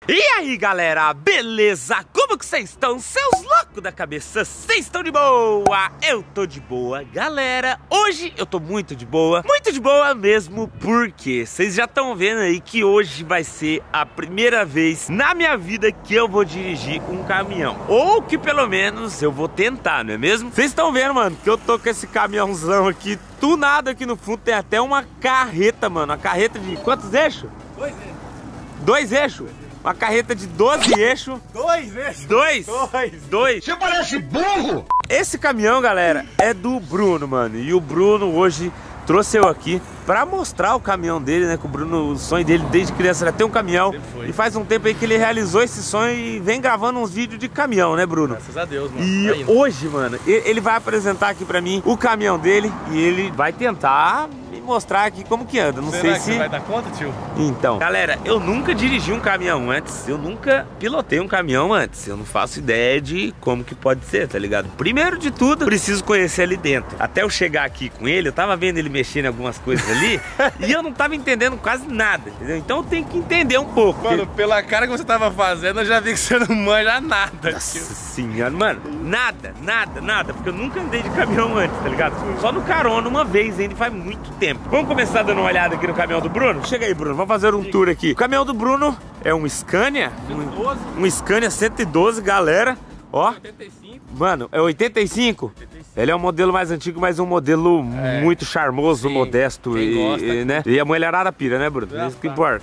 E aí galera, beleza? Como que vocês estão? Seus loucos da cabeça, vocês estão de boa? Eu tô de boa, galera. Hoje eu tô muito de boa mesmo, porque vocês já estão vendo aí que hoje vai ser a primeira vez na minha vida que eu vou dirigir um caminhão. Ou que pelo menos eu vou tentar, não é mesmo? Vocês estão vendo, mano, que eu tô com esse caminhãozão aqui, tunado aqui no fundo, tem até uma carreta, mano. Uma carreta de quantos eixos? 2 eixos. 2 eixos? Uma carreta de 12 eixos. 2 eixos? 2. Você parece burro! Esse caminhão, galera, é do Bruno, mano. E o Bruno hoje trouxe eu aqui pra mostrar o caminhão dele, né? Que o Bruno, o sonho dele desde criança era ter um caminhão. E faz um tempo aí que ele realizou esse sonho e vem gravando uns vídeos de caminhão, né, Bruno? Graças a Deus, mano. E hoje, mano, ele vai apresentar aqui pra mim o caminhão dele e ele vai tentar me mostrar aqui como que anda. Não sei se você vai dar conta, tio? Então, galera, eu nunca dirigi um caminhão antes, eu nunca pilotei um caminhão antes, eu não faço ideia de como que pode ser, tá ligado? Primeiro de tudo, preciso conhecer ali dentro. Até eu chegar aqui com ele, eu tava vendo ele mexendo em algumas coisas ali e eu não tava entendendo quase nada, entendeu? Então eu tenho que entender um pouco. Mano, pela cara que você tava fazendo, eu já vi que você não manja nada. Nossa senhora, mano, nada, porque eu nunca andei de caminhão antes, tá ligado? Só no carona uma vez ainda, faz muito tempo. Vamos começar dando uma olhada aqui no caminhão do Bruno? Chega aí, Bruno, vamos fazer um tour aqui. O caminhão do Bruno é um Scania, um Scania 112, galera, ó. 85. Mano, é 85? Ele é um modelo mais antigo, mas um modelo muito charmoso, modesto e, né? E a mulherada pira, né, Bruno? Isso que importa.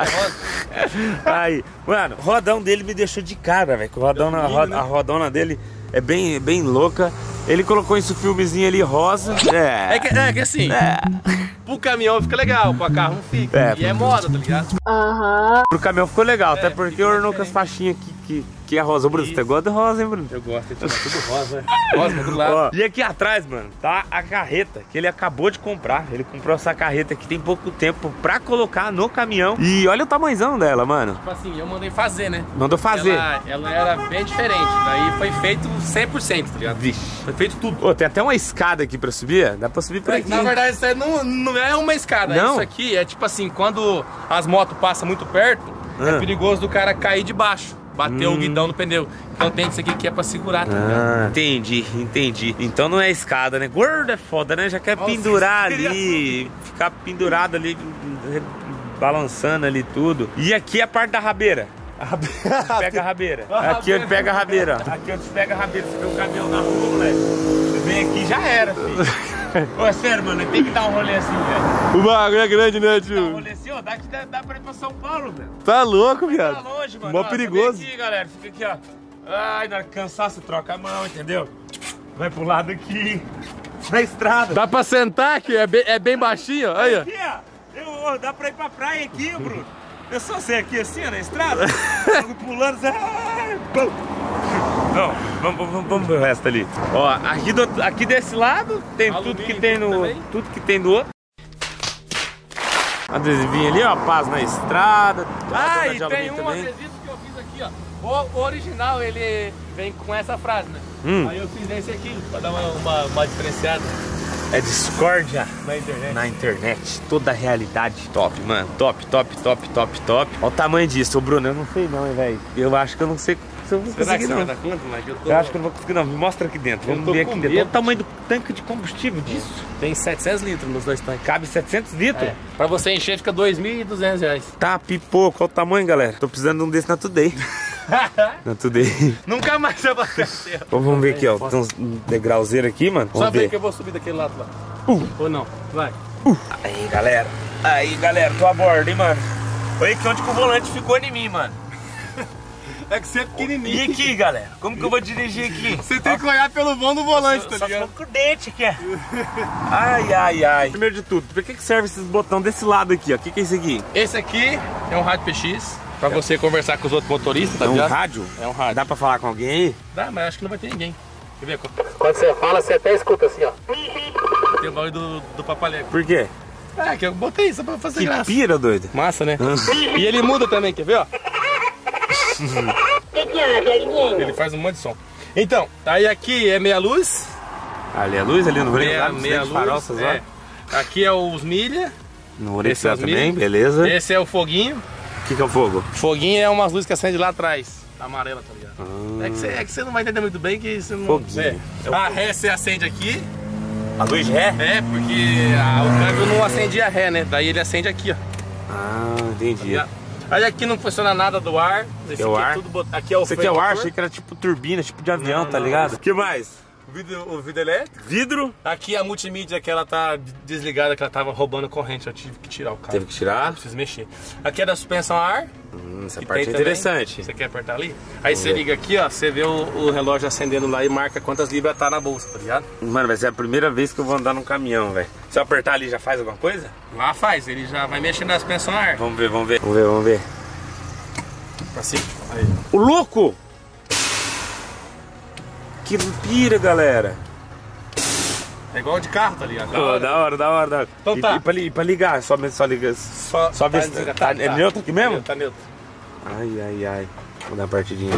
Aí, mano, o rodão dele me deixou de cara, velho. A rodona dele é bem louca. Ele colocou esse filmezinho ali rosa. É que assim, pro caminhão fica legal, pro carro não fica. E é moda, tá ligado? Pro caminhão ficou legal, até porque ornou com as faixinhas que é rosa. Bruno, você gosta de rosa, hein, Bruno? Eu gosto, é tudo rosa. Rosa pra todo lado. Ó, e aqui atrás, mano, tá a carreta que ele acabou de comprar. Ele comprou essa carreta aqui tem pouco tempo pra colocar no caminhão. E olha o tamanhozão dela, mano. Tipo assim, eu mandei fazer, né? Mandou fazer. Ela era bem diferente, daí foi feito 100%, tá ligado? Vixe. Foi feito tudo. Ô, tem até uma escada aqui pra subir, dá pra subir por aqui. Na verdade, isso aí não é uma escada. Não? Isso aqui é tipo assim, quando as motos passam muito perto, é perigoso do cara cair de baixo. Bateu o guidão no pneu. Então tem isso aqui que é pra segurar, tá ligado? Entendi. Então não é escada, né? Gordo é foda, né? Já quer pendurar ali, ficar pendurado ali, balançando ali tudo. E aqui é a parte da rabeira. Pega a rabeira. Aqui onde pega a rabeira, ó. Aqui onde pega a rabeira. Você vê o caminhão na rua, moleque. Você vem aqui, já era, filho. Ô, é sério, mano, tem que dar um rolê assim, velho. O bagulho é grande, né, tio? Dá um rolê assim, ó, dá pra ir pra São Paulo, velho. Tá louco, viado? Tá longe, mano. Mó perigoso. Vem aqui, galera, fica aqui, ó. Ai, na hora que cansar, você troca a mão, entendeu? Vai pro lado aqui, na estrada. Dá pra sentar aqui? É bem baixinho, ó. Aí, ó. Aqui, ó. Dá pra ir pra praia aqui, Bruno. Eu só sei aqui assim, ó, na estrada. Pulando, você... Não, vamos ver o resto ali. Ó, aqui desse lado tem tudo que tem no outro. Adesivinho ali, ó, paz na estrada. E tem um adesivo que eu fiz aqui, ó. O original, ele vem com essa frase, né? Aí eu fiz esse aqui, pra dar uma diferenciada. É discórdia na internet. Toda a realidade top, mano. Top. Olha o tamanho disso, ô Bruno. Eu não sei não, hein, velho. Eu acho que eu não sei se eu vou conseguir, não. Eu acho que eu não vou conseguir, não. Me mostra aqui dentro. Vamos ver aqui dentro. Olha o tamanho do tanque de combustível disso. Tem 700 litros nos dois tanques. Cabe 700 litros? Pra você encher fica R$2.200. Tá, pipoco. Olha o tamanho, galera. Tô precisando de um desse na Today. Na Today. Nunca mais vai bater. Vamos ver aqui, ó. Tem uns degrauzeiros aqui, mano. Só ver que eu vou subir daquele lado lá. Ou não? Vai. Aí, galera. Tô a bordo, hein, mano. Olha aqui onde que o volante ficou em mim, mano. É que você é pequenininho. E aqui, galera? Como que eu vou dirigir aqui? Você tem que olhar pelo vão do volante, tá ligado? Só com o dente aqui, Ai. Primeiro de tudo, pra que serve esses botões desse lado aqui, ó? O que é isso aqui? Esse aqui é um rádio PX. Pra você conversar com os outros motoristas, tá ligado? É um rádio? É um rádio. Dá pra falar com alguém aí? Dá, mas acho que não vai ter ninguém. Quer ver? Quando você fala, você até escuta assim, ó. Tem o barulho do papalego. Por quê? Que eu botei isso pra fazer graça. Que pira, doido. Massa, né? E ele muda também, quer ver, ó? Ele faz um monte de som. Então, aí aqui é meia luz. Ali é a luz, ali no branco, meia luz. Faroças, Aqui é os milha. No Orexel também, beleza. Esse é o foguinho. O que é o fogo? Foguinho é umas luzes que acende lá atrás. Amarela, tá ligado? É que você não vai entender muito bem que você não... Foguinho. A ré você acende aqui. A luz de ré? É, porque o câmbio não acendia ré, né? Daí ele acende aqui, ó. Ah, entendi. Aí aqui não funciona nada do ar. Esse é o aqui ar? É tudo aqui é o Esse aqui é o ar? Achei que era tipo turbina, tipo de avião, tá ligado? O que mais? O vidro elétrico. Vidro? Aqui a multimídia que ela tá desligada, que ela tava roubando corrente. Eu tive que tirar o carro. Teve que tirar? Não preciso mexer. Aqui é da suspensão a ar. Essa parte é interessante. Você quer apertar ali? Aí você liga aqui, ó. Você vê o relógio acendendo lá e marca quantas libras tá na bolsa, tá ligado? Mano, vai ser a primeira vez que eu vou andar num caminhão, velho. Se eu apertar ali, já faz alguma coisa? Lá faz, ele já vai mexer na suspensão a ar. Vamos ver, vamos ver. Vamos ver, vamos ver. Pra cima. Aí. O louco! Que pira, galera. É igual de carro, tá ligado? Oh, da hora, da hora, da hora. Então tá. E pra ligar, só liga. Só ver se tá, é neutro aqui mesmo? Tá neutro. Ai, ai, ai. Vou dar uma partidinha.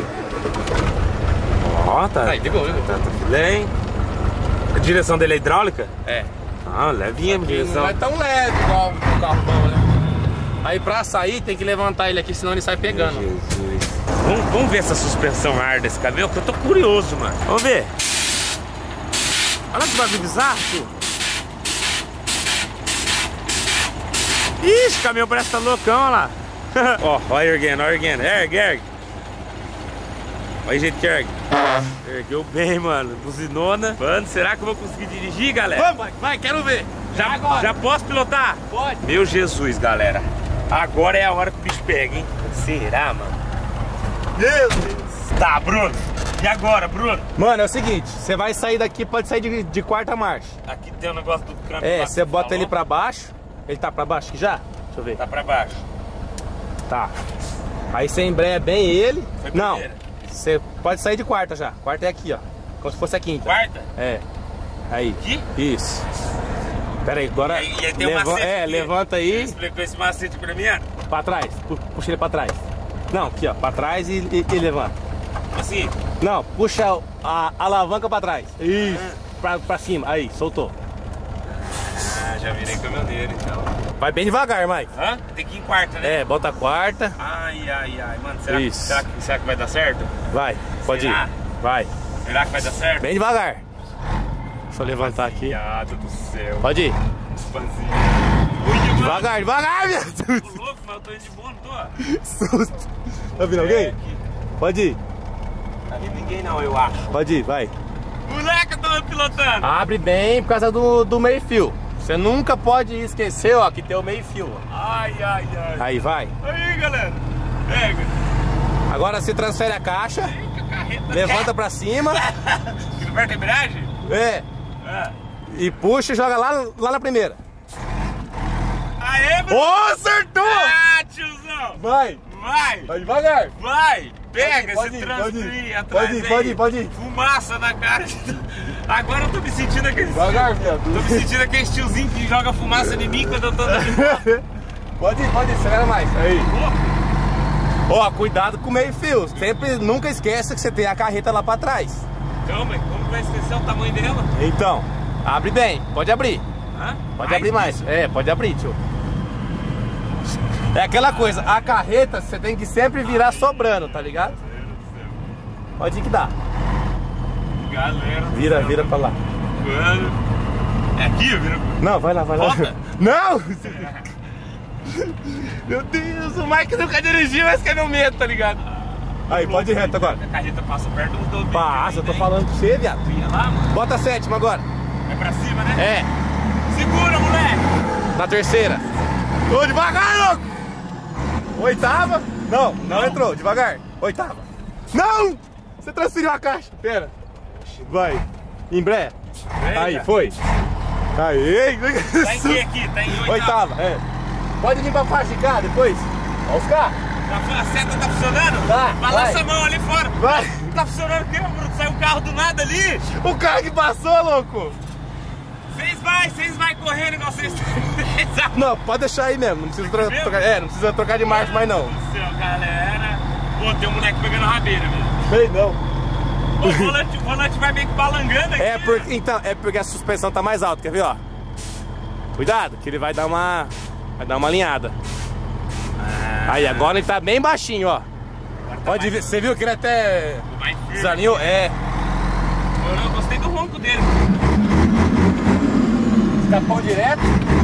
Ó, tá. Aí, ligou. Tá filé, hein? A direção dele é hidráulica? É. Ah, levinha a direção. Não é tão leve igual o carro bom, né? Aí pra sair tem que levantar ele aqui, senão ele sai pegando. Jesus. Vamos ver essa suspensão ar desse caminhão, que eu tô curioso, mano. Vamos ver. Olha que bagulho bizarro, tio. Ixi, o caminhão parece que tá loucão, olha lá. Ó, erguendo, ergue. Olha o jeito que ergue. Ergueu bem, mano. Buzinona. Mano, será que eu vou conseguir dirigir, galera? Vamos, vai, quero ver. Já posso pilotar? Pode. Meu Jesus, galera. Agora é a hora que o bicho pega, hein? Será, mano? Meu Deus. Tá, Bruno. E agora, Bruno? Mano, é o seguinte, você vai sair daqui, pode sair de quarta marcha. Aqui tem um negócio do câmbio. É, você bota ele pra baixo. Ele tá pra baixo aqui já? Deixa eu ver. Tá pra baixo. Tá. Aí você embreia bem ele. Foi não, primeira. você pode sair de quarta já. Quarta é aqui, ó. Como se fosse a quinta. Quarta? É. Aí. Aqui? Isso. Pera aí, agora. E aí tem um macete aqui. Levanta aí. Você explicou esse macete pra mim? Pra trás. Puxa ele pra trás. Não, aqui, ó. Pra trás e levanta. Assim? Não, puxa a alavanca pra trás. Isso. Pra cima. Aí, soltou. Ah, já virei caminhoneiro, então. Vai bem devagar, Mike. Hã? Tem que ir em quarta, né? É, bota a quarta. Ai. Mano, Isso. será que vai dar certo? Vai, pode Será? ir. Vai. Será que vai dar certo? Bem devagar. Deixa eu levantar aqui. Piada do céu. Pode ir. Panzinho. Devagar, meu Deus. Tô louco, mas eu tô indo de boa, não tô? Susto. Tá vindo alguém? Aqui. Pode ir. Tá vindo ninguém não, eu acho. Pode ir, vai. Moleque, eu tô pilotando. Abre bem por causa do meio fio. Você nunca pode esquecer, ó, que tem o meio fio. Ó. Ai. Aí, vai. Aí, galera. Pega. Agora você transfere a caixa. Levanta pra cima. Aqui no perto da embreagem? É. E puxa e joga lá na primeira. Aê, Bruno. Ô, acertou! Ah, tiozão. Vai. Vai. Devagar. Vai. Pega Pode esse ir, transferir atrás pode ir. Fumaça na cara. Agora eu tô me sentindo aquele... Devagar, viado. Tô me sentindo aquele tiozinho que joga fumaça em mim quando eu tô andando. Pode ir, acelera mais. Aí. Ó, cuidado com o meio fio. Sempre, nunca esqueça que você tem a carreta lá pra trás. Calma, como vai esquecer o tamanho dela? Então, abre bem. Pode abrir. Hã? Pode abrir mais. É, pode abrir, tio. É aquela coisa, a carreta você tem que sempre virar sobrando, tá ligado? Pode ir que dá. Galera. Vira pra lá. Mano. É aqui, vira? Não, vai lá. Volta. Não! Meu Deus, o Mike nunca dirigiu, esse que é meu medo, tá ligado? Aí, pode ir reto agora. A carreta passa perto dos dois. Passa, eu tô falando pra você, viado. Vinha lá, mano. Bota a sétima agora. É pra cima, né? É, Segura, moleque. na terceira. Ô, devagar, louco! Oitava. Não entrou, devagar. Oitava. Não! Você transferiu a caixa. Pera. Vai. Embreia. Aí, foi. Aí. Tá em que aqui? Tá em Oitava, é. Pode vir pra faixa de cá depois. Olha os carros. A seta tá funcionando? Tá, Balança vai. a mão ali fora. Vai. Tá funcionando o quê, Bruno? Saiu um carro do nada ali. O carro que passou, louco. Vocês vai correndo igual vocês... Não, pode deixar aí mesmo. Não precisa trocar. É, não precisa trocar de marcha mais não. Meu Deus do céu, galera. Pô, tem um moleque pegando a rabeira, velho. Sei não. Pô, o volante vai meio que balangando aqui. Então, é porque a suspensão tá mais alta, quer ver, ó? Cuidado, que ele vai dar uma alinhada. Ah, Aí, agora ele tá bem baixinho, ó. Pode ver, você viu que ele até desalinhou? É. Eu gostei do ronco dele. Escapou direto.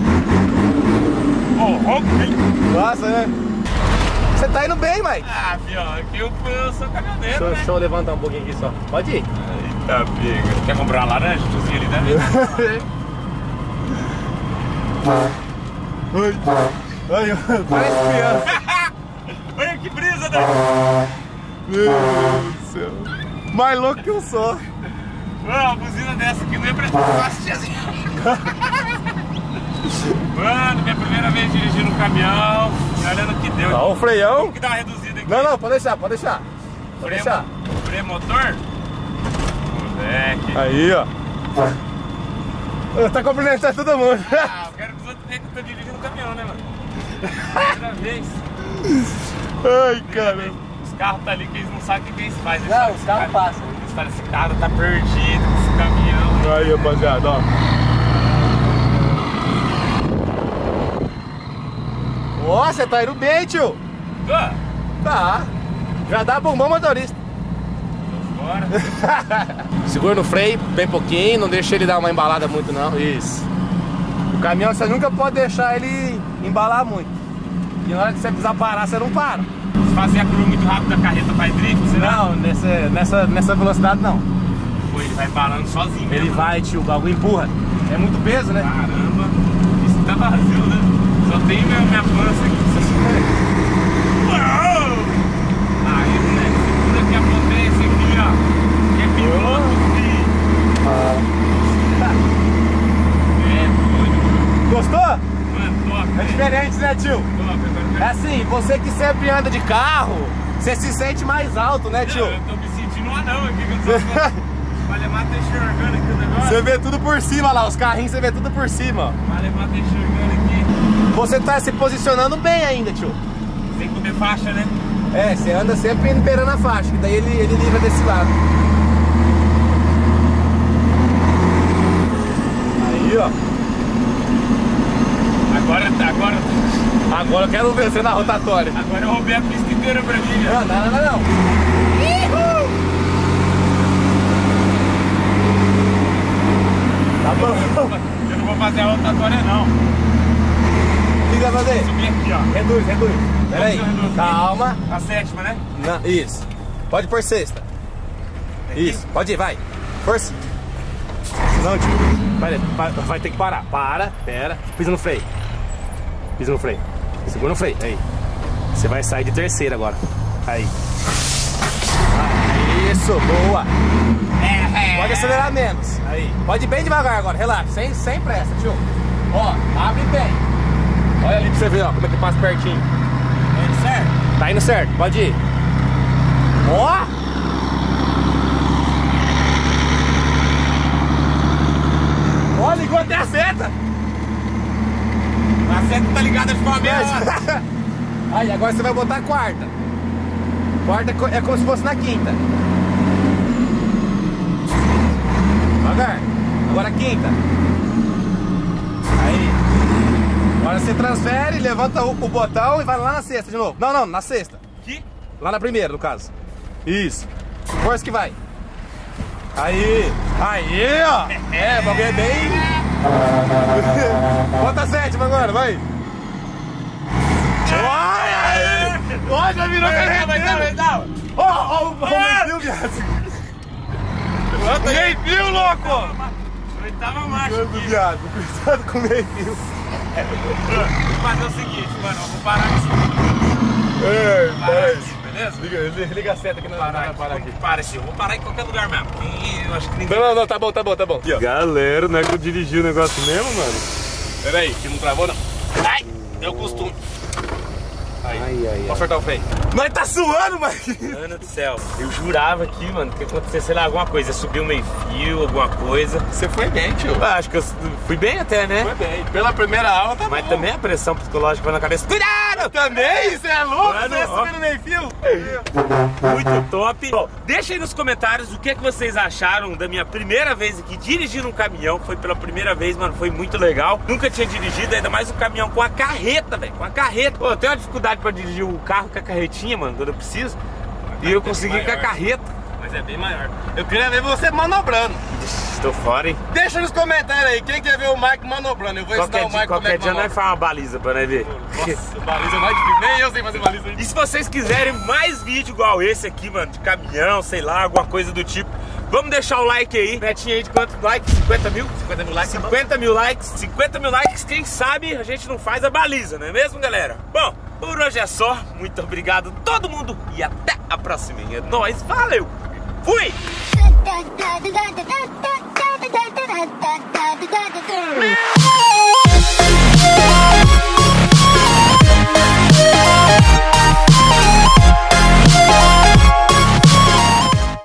Ô, ronco dele. Nossa, né? Você tá indo bem, Mike. Ah, filho, aqui eu sou caminhoneiro, né? Deixa eu levantar um pouquinho aqui só. Pode ir. Eita, pega. Quer comprar uma laranja? Tiozinho ali, né? Ai, parece criança. Olha que brisa, né? Meu Deus do céu. Mais louco que eu sou. Mano, uma buzina dessa aqui não ia prestar fácil, tiazinho. Mano, minha primeira vez dirigindo um caminhão. Olha no que deu. Ó, o freião. Tem que dar uma reduzida aqui. Não, pode deixar, pode deixar. Pode deixar. Freio motor? Moleque. Aí, ó. Tá cumprimentando todo mundo. Ah, eu quero que os outros vejam que eu tô dirigindo um caminhão, né, mano? Primeira vez. Ai, cara. Os carros tá ali que eles não sabem o que eles fazem. Não, os carros passam. Eles falam, esse cara tá perdido, esse caminhão. Aí, rapaziada, ó. Ó, você tá indo bem, tio. Tô? Tá. Já dá bombom motorista. Tô fora. Segura no freio, bem pouquinho, não deixa ele dar uma embalada muito não. Isso. O caminhão você nunca pode deixar ele embalar muito. E na hora que você precisar parar, você não para. Se fazer a curva muito rápido, a carreta faz drift, será? Não, nessa velocidade não. Pô, ele vai embalando sozinho. Ele mesmo. vai, tio, o bagulho empurra. É muito peso, né? Caramba, isso tá vazio, né? Só tem minha pança aqui. Uau! Aí, moleque, segura aqui a potência aqui, ó. Que é piloto, filho. É doido. Gostou? Mano, top. É diferente, né, tio? Top, É assim, você que sempre anda de carro, você se sente mais alto, né, tio? Eu tô me sentindo um anão aqui, que eu tô Valemar tá enxergando aqui o negócio. Você vê tudo por cima lá, os carrinhos você vê tudo por cima, ó. Valemar tá enxergando aqui. Você tá se posicionando bem ainda, tio. Sem comer faixa, né? É, você anda sempre beirando a faixa, que daí ele livra desse lado. Aí, ó. Agora eu quero ver você na rotatória. Agora eu roubei a pista inteira pra mim, já. Não. Tá bom. Eu não vou fazer a rotatória, não. O que você vai fazer? Subir aqui, ó. Reduz. Pera aí. Calma. A sétima, né? Não, isso. Pode pôr sexta. Isso. Pode ir, vai. Força. Não, tio. Vai ter que parar. Pera. Pisa no freio. Segura no freio. Aí. Você vai sair de terceira agora. Aí. Isso, boa. Pode acelerar menos. Aí. Pode ir bem devagar agora, relaxa. Sem pressa, tio. Ó, abre bem. Olha ali pra você ver, ó, como é que passa pertinho. Tá indo certo? Tá indo certo, pode ir. Ó! Ó, ligou até a seta. A seta tá ligada de forma mesmo. Aí, agora você vai botar a quarta. Quarta é como se fosse na quinta. Devagar. Agora a quinta. Aí. Agora você transfere, levanta o botão e vai lá na sexta de novo. Não, na sexta. Aqui? Lá na primeira, no caso. Isso. Força que vai. Aí, ó. É, o bagulho é bem... Bota a sétima agora, vai. Ó, já virou carreteiro. Ó, o meio-fio, viado. Meio fio, louco! Oitava marcha Cuidado, aqui. viado. Cuidado com o meio-fio. Vou fazer o seguinte, mano, eu vou parar aqui. Beleza? Liga a seta aqui, não vai parar aqui. Para aqui, eu vou parar em qualquer lugar mesmo. Porque eu acho que ninguém... Não, tá bom. Aqui, ó. Galera, não é que eu dirigi o negócio mesmo, mano? Pera aí, que não travou não. Ai, deu costume. Aí, posso apertar o freio? Nós tá suando, mano. Mano do céu, eu jurava aqui, mano, que acontecesse, sei lá, alguma coisa. Subiu meio fio, alguma coisa. Você foi bem, tio. Ah, acho que eu fui bem até, né? Foi bem. Pela primeira aula tá Mas bom. também a pressão psicológica vai na cabeça. Cuidado! mano. Também? Você é louco? Mano, Você é ó. subindo meio fio? Muito top. Bom, deixa aí nos comentários o que vocês acharam da minha primeira vez aqui dirigindo um caminhão. Foi pela primeira vez, mano, foi muito legal. Nunca tinha dirigido, ainda mais um caminhão com a carreta, velho, com a carreta. Pô, eu tenho uma dificuldade pra dirigir um carro com a carretinha, mano, quando eu preciso. E eu consegui com a carreta. Mas é bem maior. Eu queria ver você manobrando. Estou fora, hein? Deixa nos comentários aí, quem quer ver o Mike manobrando? Eu vou ensinar o Mike como é Qualquer que dia nós manobra. faz uma baliza pra nós ver. Nossa, baliza é mais difícil. Nem eu sei fazer baliza aí. E se vocês quiserem mais vídeo igual esse aqui, mano, de caminhão, sei lá, alguma coisa do tipo, vamos deixar o like aí. Metinha aí de quantos likes? 50 mil? 50 mil likes? 50 mil likes. 50 mil likes, quem sabe a gente não faz a baliza, não é mesmo, galera? Bom, por hoje é só. Muito obrigado a todo mundo e até a próxima. É nóis, valeu! Fui! Da da da da da da.